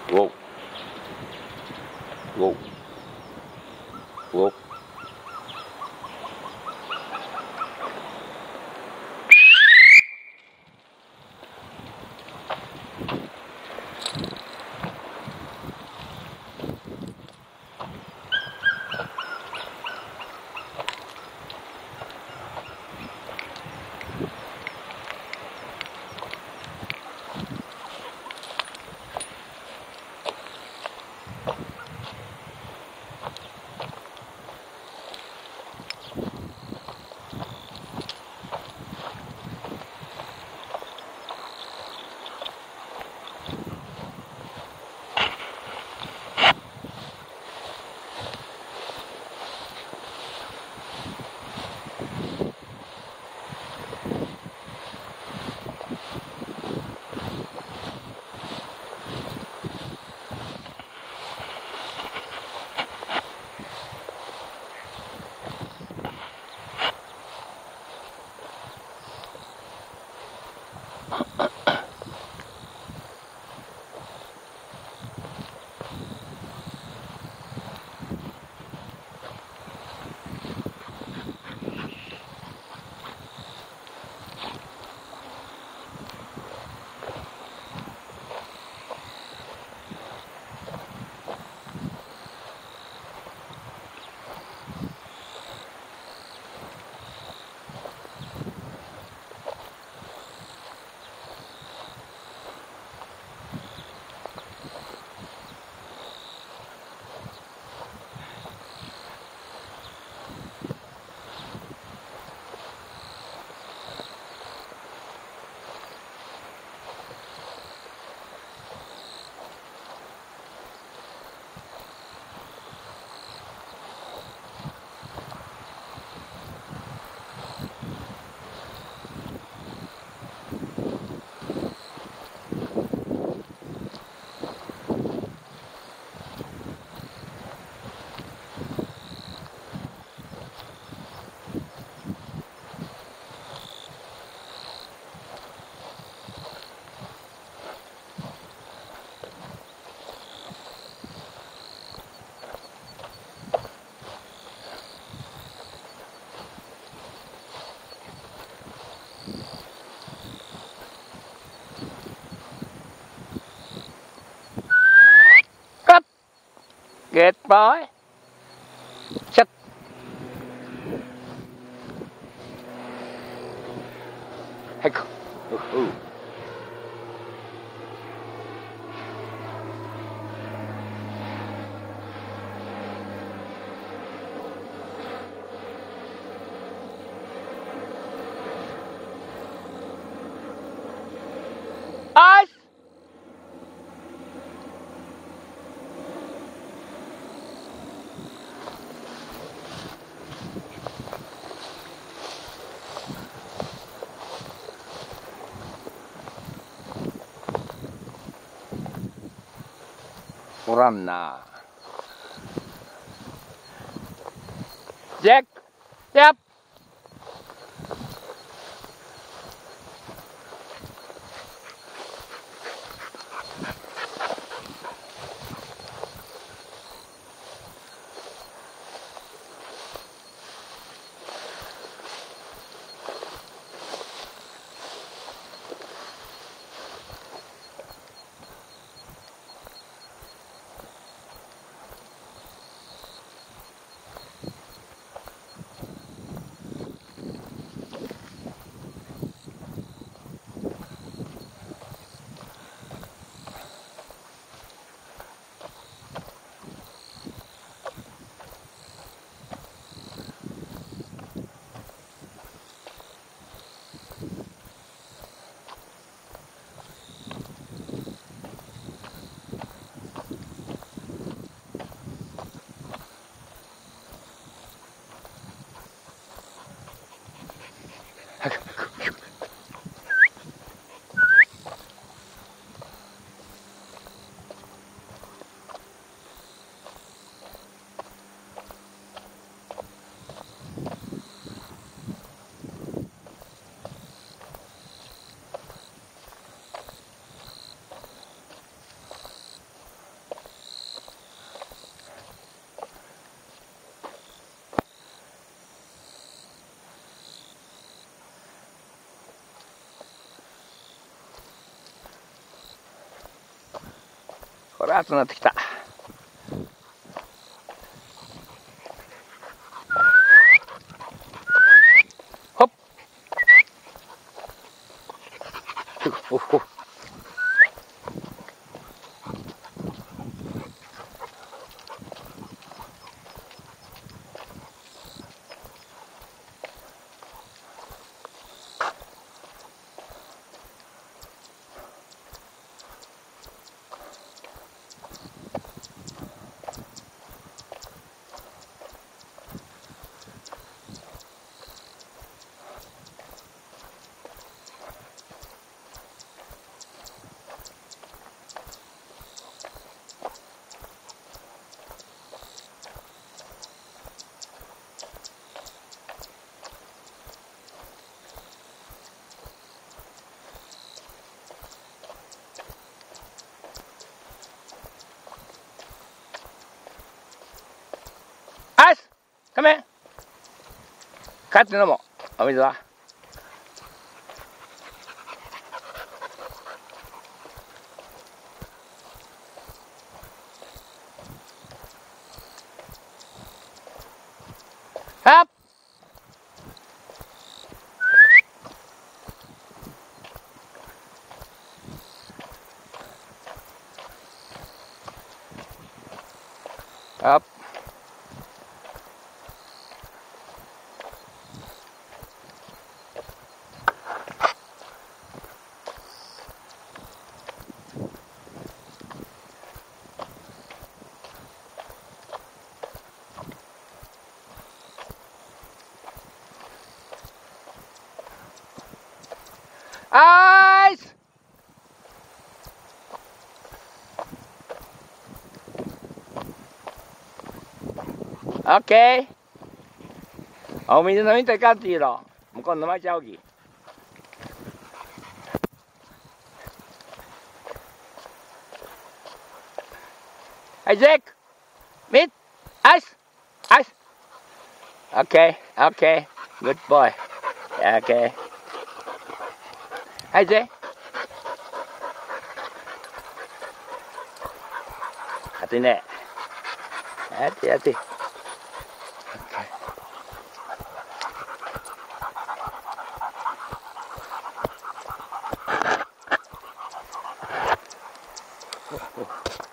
Whoa. Whoa. Whoa. Good boy. Sit. Hey. Ooh. Ice. Run now. Jack. Yep. これ熱くなってきた。ほっ。おっほっ。アイス、ごめん。帰って飲もう。お水は。あっ。あっ。アイス。オッケー。お水飲みたいかっていうの。向こう飲まれちゃうき。はい、ジェイク。ミッ。アイス。アイス。オッケー。オッケー。グッドボーイ。オッケー。はい、ジェイ。熱いね。熱い熱い。お